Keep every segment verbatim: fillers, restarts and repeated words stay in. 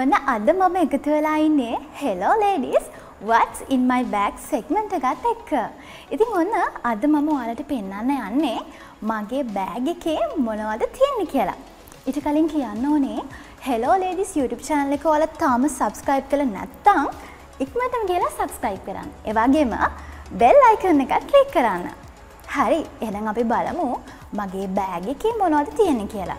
ඔන්න අද මම එකතු වෙලා ඉන්නේ Hello ladies what's in my bag segment එකත් එක්ක. ඉතින් ඔන්න අද මම ඔයාලට පෙන්නන්න යන්නේ මගේ බෑග් එකේ මොනවද තියෙන්නේ කියලා. ඊට කලින් කියන්න ඕනේ Hello ladies YouTube channel එක ඔයාලා තාම subscribe කරලා නැත්නම් ඉක්මනටම ගිහලා subscribe කරන්න. ඒ වගේම bell icon එකත් click කරන්න. හරි, එහෙනම් අපි බලමු මගේ බෑග් එකේ මොනවද තියෙන්නේ කියලා.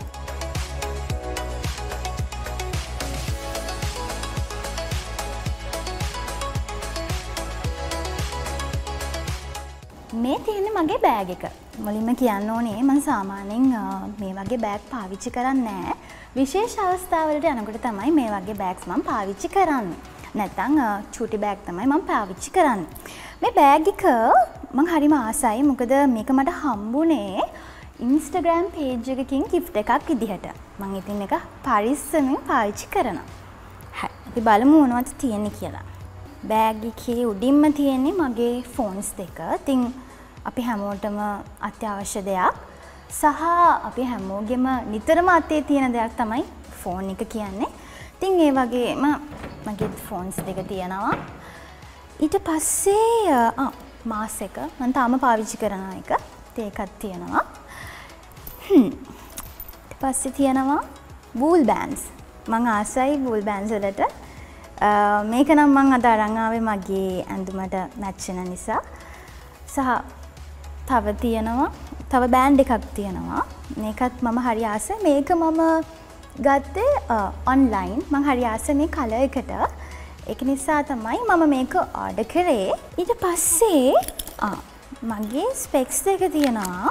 මේ තියෙන්නේ මගේ බෑග් එක. මුලින්ම කියන්න ඕනේ මම සාමාන්‍යයෙන් මේ වගේ බෑග් පාවිච්චි කරන්නේ නැහැ. විශේෂ අවස්ථාවලට යනකොට තමයි මේ වගේ බෑග්ස් මම පාවිච්චි කරන්නේ. නැත්නම් චූටි බෑග් තමයි මම පාවිච්චි කරන්නේ. මේ බෑග් එක මම හරිම ආසයි. මොකද මේක මට හම්බුනේ Instagram page එකකින් gift එකක් විදිහට. මම ඉතින් එක පරිස්සමෙන් පාවිච්චි කරනවා. හරි. අපි බලමු මොනවද තියෙන්නේ කියලා. බෑග් එකේ උඩින්ම තියෙන්නේ මගේ ෆෝන්ස් දෙක. ඉතින් අපි හැමෝටම අත්‍යවශ්‍ය දෙයක් සහ අපි හැමෝගෙම නිතරම අතේ තියෙන දෙයක් තමයි ෆෝන් එක කියන්නේ. ඉතින් ඒ වගේම මගේ ෆෝන්ස් දෙක තියෙනවා. ඊට පස්සේ ආ මාස් එක මම තාම පාවිච්චි කරන එක. ඒකත් තියෙනවා. හ්ම්. ඊට පස්සේ තියෙනවා wool bands. මම ආසයි wool bands වලට. මේක නම් මම අද අරන් ආවේ මගේ ඇඳුමට මැච් වෙන නිසා. සහ තව තියෙනවා තව බෑන්ඩ් එකක් තියෙනවා. මේකත් මම හරි ආසයි. මේක මම ගත්තේ ඔන්ලයින්. මම හරි ආසයි මේ කලර් එකට. ඒක නිසා තමයි මම මේක ඕඩර් කරේ. ඊට පස්සේ ආ මගේ ස්පෙක්ස් දෙක තියෙනවා.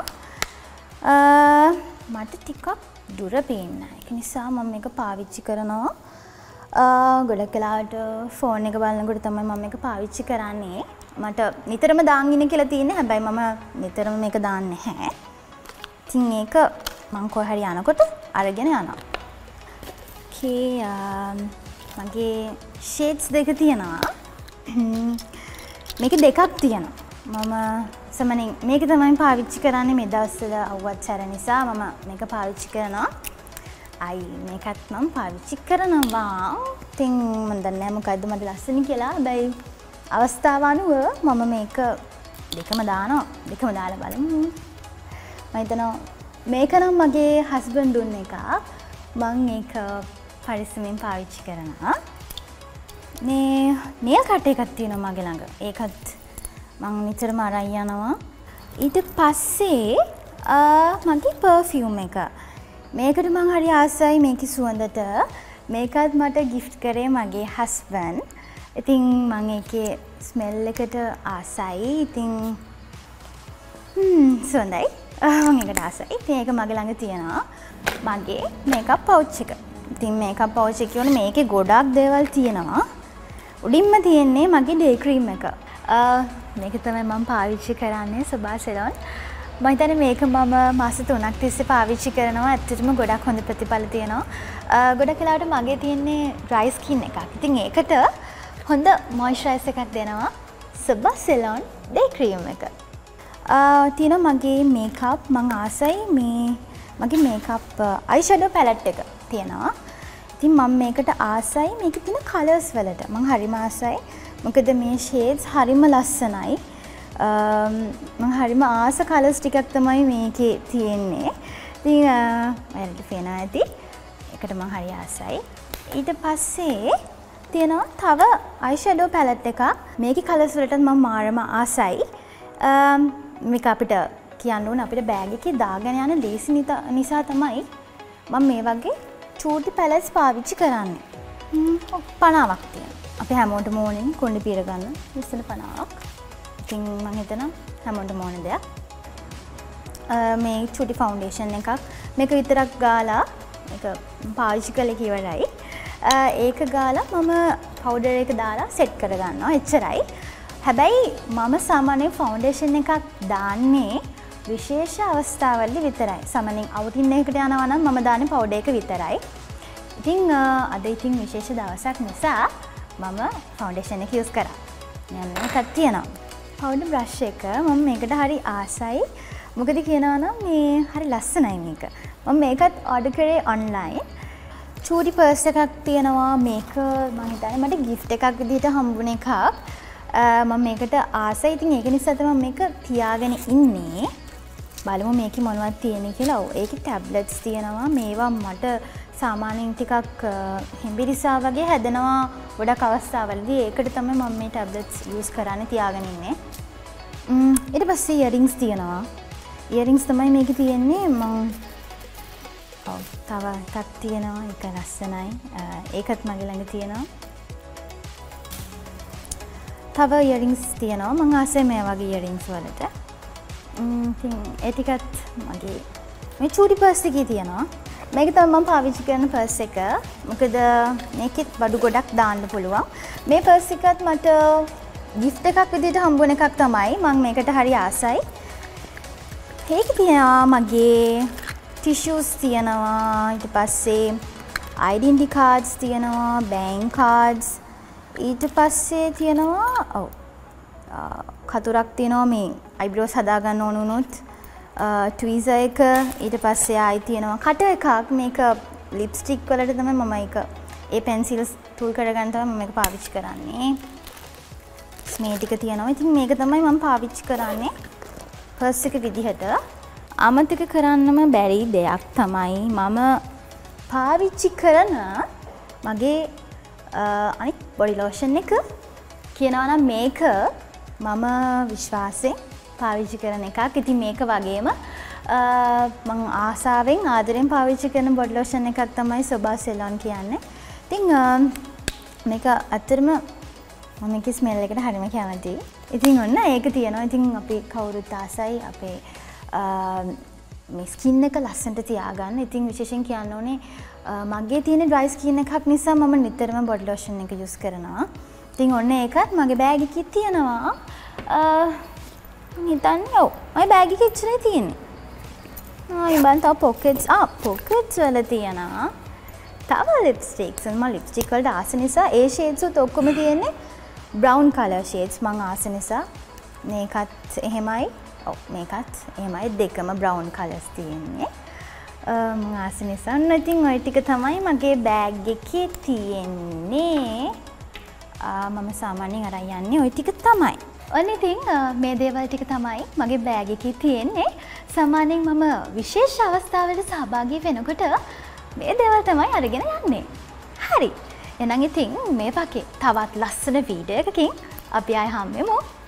මට ටිකක් දුර පේන්නේ. ඒක නිසා මම මේක පාවිච්චි කරනවා. ගොඩක් වෙලාවට ෆෝන් එක බලනකොට තමයි මම මේක පාවිච්චි කරන්නේ. මට නිතරම දාන් ඉන්න කියලා තියෙන්නේ. හැබැයි මම නිතරම මේක දාන්නේ නැහැ. ඉතින් මේක මම කොහේ හරි යනකොට අරගෙන යනවා. ඕකේ මගේ ෂේඩ්ස් දෙක තියෙනවා. මේක දෙකක් තියෙනවා. මම සමනින් මේක තමයි පාවිච්චි කරන්නේ මේ දවස්වල අවුවත් සැර නිසා මම මේක පාවිච්චි කරනවා. අයි මේකත් මම පාවිච්චි කරනවා. ඉතින් මම දන්නේ නැහැ මොකද්ද මට ලස්සන කියලා. හැබැයි අවස්ථාව අනුව මම මේක දෙකම දානවා. දෙකම දාලා බලමු. මම හිතනවා මේක නම් මගේ හස්බන්ඩ් දුන්න එක. මම ඒක පරිස්සමෙන් පාවිච්චි කරනවා. මේ නේල් කට් එකක් තියෙනවා මගේ ළඟ. ඒකත් මම නිතරම අරන් යනවා. ඊට පස්සේ මගේ පර්ෆියුම් එක. මේකට මම හරි ආසයි මේකේ සුවඳට. මේකත් මට gift කරේ මගේ husband. ඉතින් මම ඒකේ smell එකට ආසයි. ඉතින් හ්ම් සුවඳයි. මම ඒකට ආසයි. ඉතින් ඒක මගේ ළඟ තියෙනවා. මගේ makeup pouch එක. ඉතින් makeup pouch එක කියන්නේ මේකේ ගොඩක් දේවල් තියෙනවා. උඩින්ම තියෙන්නේ මගේ day cream එක. මේක තමයි මම පාවිච්චි කරන්නේ සබා සෙලොන්. මම හිතන්නේ මේක මම මාස තුනක් තිස්සේ පාවිච්චි කරනවා. ඇත්තටම ගොඩක් හොඳ ප්‍රතිඵල තියෙනවා. ගොඩක් වෙලාවට මගේ තියෙන්නේ dry skin එකක්. ඉතින් ඒකට හොඳ moisturize එකක් දෙනවා සබා සෙලොන් day cream එක. තියෙනවා මගේ makeup මම ආසයි මේ මගේ makeup eyeshadow palette එක තියෙනවා. ඉතින් මම මේකට ආසයි මේකේ තියෙන colors වලට. මම හරිම ආසයි. මොකද මේ shades හරිම ලස්සනයි. මම හරිම ආස කලර්ස් ටිකක් තමයි මේකේ තියෙන්නේ. ඉතින් ඔයාලට පේනවා ඇති. ඒකට මම හරි ආසයි. ඊට පස්සේ තියෙනවා තව eyeshadow palette එකක්. මේකේ කලර්ස් වලටත් මම මාරම ආසයි. මේක අපිට කියන්න ඕන අපිට බෑග් එකේ දාගෙන යන ලේසි නිසා තමයි මම මේ වගේ චූටි පැලට්ස් පාවිච්චි කරන්නේ. පනාවක් තියෙනවා. අපි හැමෝටම ඕනෙන් කොණ්ඩේ පීර ගන්න ඉස්සෙල්ලා පනාවක්. ඉතින් මම හිතනවා හැමෝටම ඕන දෙයක්. මේ චූටි ෆවුන්ඩේෂන් එකක්. මේක විතරක් ගාලා මේක පාවිච්චි කළේ කිවරයි. ඒක ගාලා මම පවුඩර් එක දාලා සෙට් කරගන්නවා. එච්චරයි. හැබැයි මම සාමාන්‍ය ෆවුන්ඩේෂන් එකක් දාන්නේ විශේෂ අවස්ථාවලදී විතරයි. සාමාන්‍යයෙන් අවුටින් එකකට යනවා නම් මම දාන්නේ පවුඩර් එක විතරයි. ඉතින් අද ඉතින් විශේෂ දවසක් නිසා මම ෆවුන්ඩේෂන් එක යූස් කරා. මෙන්න එකක් තියෙනවා. පවුඩර් බ්‍රෂ් එක මම මේකට හරි ආසයි. මොකද කියනවා නම් මේ හරි ලස්සනයි මේක. මම මේකත් ඕඩර් කරේ ඔන්ලයින්. චූටි පර්ස් එකක් තියෙනවා. මේක මම හිතන්නේ මට gift එකක් විදිහට හම්බුන එකක්. මම මේකට ආසයි. ඉතින් ඒක නිසා තමයි මේක තියාගෙන ඉන්නේ. බලමු මේකේ මොනවද තියෙන්නේ කියලා. ඔව් ඒකේ ටැබ්ලට්ස් තියෙනවා. මේවා මට සාමාන්‍යයෙන් ටිකක් හිඹිරිසා වගේ හැදෙනවා ගොඩක් අවස්ථාවලදී. ඒකට තමයි මම මේ ටැබ්ලට්ස් යූස් කරන්නේ තියාගෙන ඉන්නේ. ම්ම් ඊට පස්සේ ඉයරින්ග්ස් තියෙනවා. ඉයරින්ග්ස් තමයි මේකේ තියෙන්නේ. මම ඔව් තව එකක් තියෙනවා. ඒක ලස්සනයි. ඒකත් මගේ ළඟ තියෙනවා. තව ඉයරින්ග්ස් තියෙනවා. මම ආසයි මේ වගේ ඉයරින්ග්ස් වලට. ම්ම් ඉතින් ඒ ටිකත් මගේ මේ චූටි පර්ස් එකේ තියෙනවා. මේක තමයි මම පාවිච්චි කරන පර්ස් එක. මොකද මේකෙත් බඩු ගොඩක් දාන්න පුළුවන්. මේ පර්ස් එකත් මට gift එකක් විදිහට හම්බුන එකක් තමයි. මම මේකට හරි ආසයි. ඒකේ තියෙනවා මගේ tissues තියෙනවා. ඊට පස්සේ identity cards තියෙනවා, bank cards. ඊට පස්සේ තියෙනවා ඔව් කතුරක් තියෙනවා මේ eyebrows හදා ගන්න ඕන වුණොත්. tweezer එක. ඊට පස්සේ ආයි තියෙනවා කට එකක්. මේක ලිප්ස්ටික් වලට තමයි මම ඒක ඒ පෙන්සිල්ස් ටූල් කරගන්න තමයි මම මේක පාවිච්චි කරන්නේ. ස්මේ ටික තියෙනවා. ඉතින් මේක තමයි මම පාවිච්චි කරන්නේ පර්ස් එක විදිහට. අමතක කරන්නම බැරි දෙයක් තමයි මම පාවිච්චි කරන මගේ අනිත් බොඩි ලෝෂන් එක. කියනවා නම් මේක මම විශ්වාසයෙන් පාවිච්චි කරන එකක්. ඉතින් මේක වගේම මම ආසාවෙන් ආදරෙන් පාවිච්චි කරන බොඩි ලෝෂන් එකක් තමයි සෝබා සෙලොන් කියන්නේ. ඉතින් මේක ඇත්තටම මම මේකේ ස්මෙල් එකට හරිම කැමතියි. ඉතින් ඔන්න ඒක තියෙනවා. ඉතින් අපි කවුරුත් ආසයි අපේ මේ ස්කින් එක ලස්සනට තියාගන්න. ඉතින් විශේෂයෙන් කියන්න ඕනේ මගේ තියෙන ඩ්‍රයි ස්කින් එකක් නිසා මම නිතරම බොඩි ලෝෂන් එක යූස් කරනවා. ඉතින් ඔන්න ඒකත් මගේ බෑග් එකේ තියෙනවා. මම හිතන්නේ ඔව් මගේ බෑග් එකේ ඉච්චරයි තියෙන්නේ. ආ ඉබන් තව පොකට්ස් ආ පොකට්ස් වල තියෙනවා. තව ලිප්ස්ටික්ස්. මම ලිප්ස්ටික් වලට ආස නිසා ඒ ෂේඩ්ස් උත් ඔක්කොම තියෙන්නේ බ්‍රවුන් කලර් ෂේඩ්ස්. මම ආස නිසා මේකත් එහෙමයි. ඔව් මේකත් එහෙමයි. දෙකම බ්‍රවුන් කලර්ස් තියෙන්නේ. මම ආස නිසා ඔන්න ඉතින් ওই ටික තමයි මගේ බෑග් එකේ තියෙන්නේ. මම සාමාන්‍යයෙන් අරන් යන්නේ ওই ටික තමයි. ඔන්න ඉතින් මේ දේවල් ටික තමයි මගේ බෑග් එකේ තියෙන්නේ. සාමාන්‍යයෙන් මම විශේෂ අවස්ථාවලට සහභාගී වෙනකොට මේ දේවල් තමයි අරගෙන යන්නේ. හරි. එහෙනම් ඉතින් මේ වගේ තවත් ලස්සන වීඩියෝ එකකින් අපි ආයෙ හම්බෙමු.